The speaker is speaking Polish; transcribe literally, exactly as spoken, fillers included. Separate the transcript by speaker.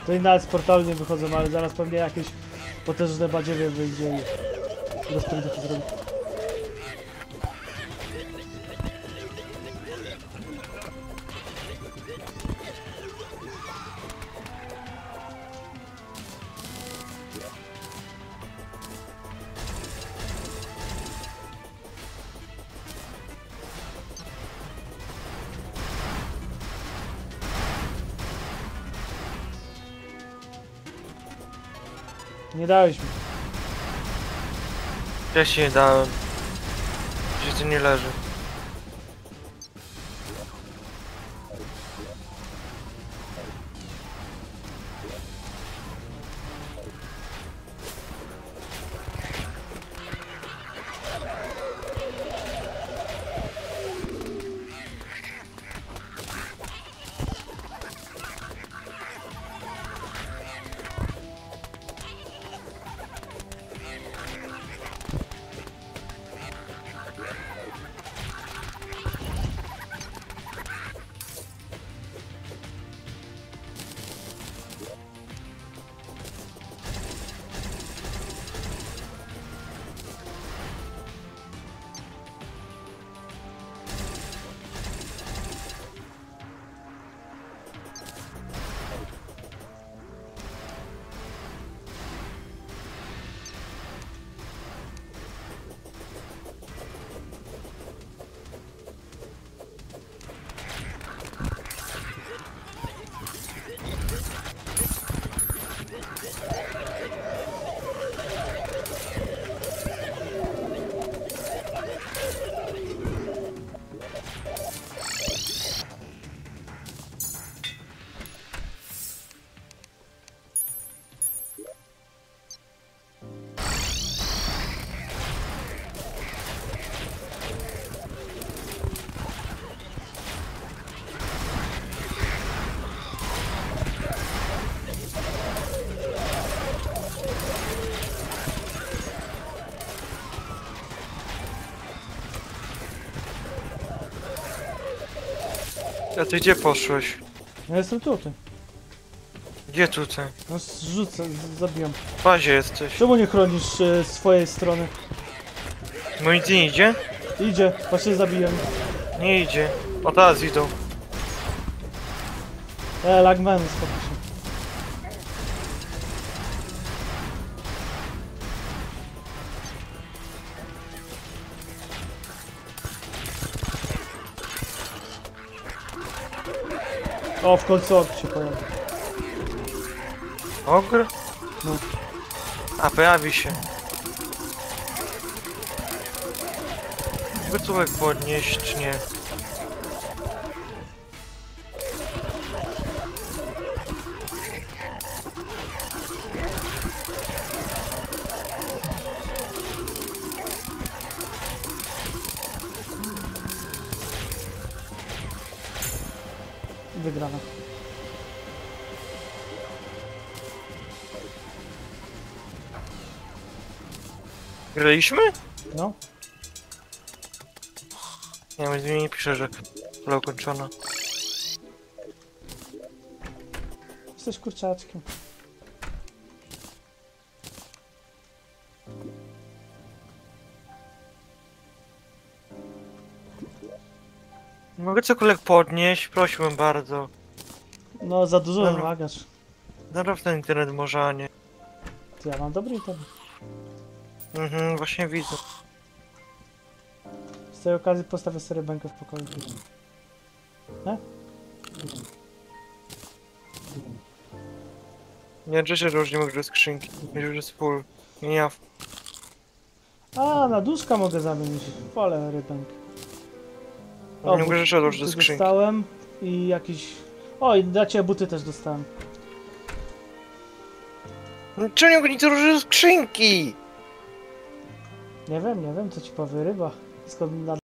Speaker 1: To i nawet z portalu nie wychodzą, ale zaraz pewnie jakieś potężne badziewie wyjdzie i rozpędy to zrobi. Nie dałeś mi.
Speaker 2: Ja się nie dałem. Gdzie to nie leży. A ty gdzie poszłeś?
Speaker 1: Ja jestem tutaj.
Speaker 2: Gdzie tutaj?
Speaker 1: No zrzucę, z- zabijam.
Speaker 2: W bazie jesteś.
Speaker 1: Czemu nie chronisz e, swojej strony?
Speaker 2: No nic nie idzie?
Speaker 1: Idzie, właśnie zabijam.
Speaker 2: Nie idzie. O teraz idą.
Speaker 1: E, lagman, spokój się. O, w końcu ork się pojawił.
Speaker 2: Ogr?
Speaker 1: No.
Speaker 2: A pojawi się. Wycówek podnieść czy nie?
Speaker 1: Wygrana.
Speaker 2: Graliśmy?
Speaker 1: No.
Speaker 2: Nie, więc mi nie pisze, że pole ukończona.
Speaker 1: Jesteś kurczaczkiem.
Speaker 2: Mogę cokolwiek podnieść? Prosiłbym bardzo.
Speaker 1: No, za dużo
Speaker 2: Dobra.
Speaker 1: wymagasz.
Speaker 2: Zaraz ten internet może, a nie.
Speaker 1: To ja mam dobry internet.
Speaker 2: Mhm, właśnie widzę.
Speaker 1: Z tej okazji postawię sobie rękę w pokoju. Nie?
Speaker 2: Nie, że się różnimy gry skrzynki. Już jest full. Nie, ja.
Speaker 1: A, na duszka mogę zamienić. Wolę rybęk.
Speaker 2: Nie mogę rzeczy odłożyć do
Speaker 1: buty
Speaker 2: skrzynki.
Speaker 1: dostałem i jakiś... O, i dla ciebie buty też dostałem.
Speaker 2: No, czemu nie mogę nic odłożyć do skrzynki?
Speaker 1: Nie wiem, nie wiem, co ci powie ryba. Skąd na